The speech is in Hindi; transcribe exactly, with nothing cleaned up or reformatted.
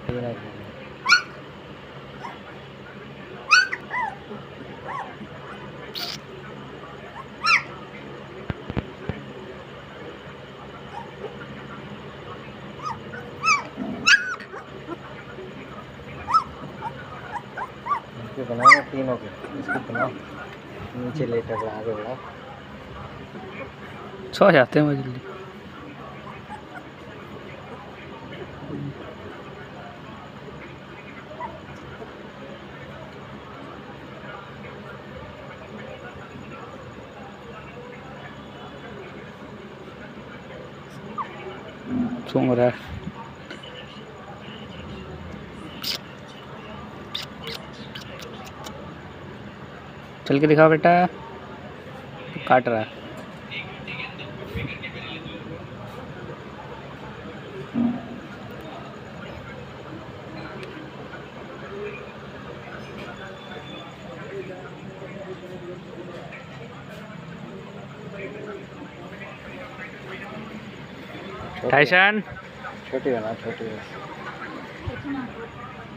तीन है। बनाना तीनों के, इसको बनाओ नीचे लेटर आगे बढ़ाओ। सो जाते हैं जल्दी। सूंघ रहा है। चल के दिखाओ बेटा। काट रहा है। टाइसन छोटी बना, छोटी बना।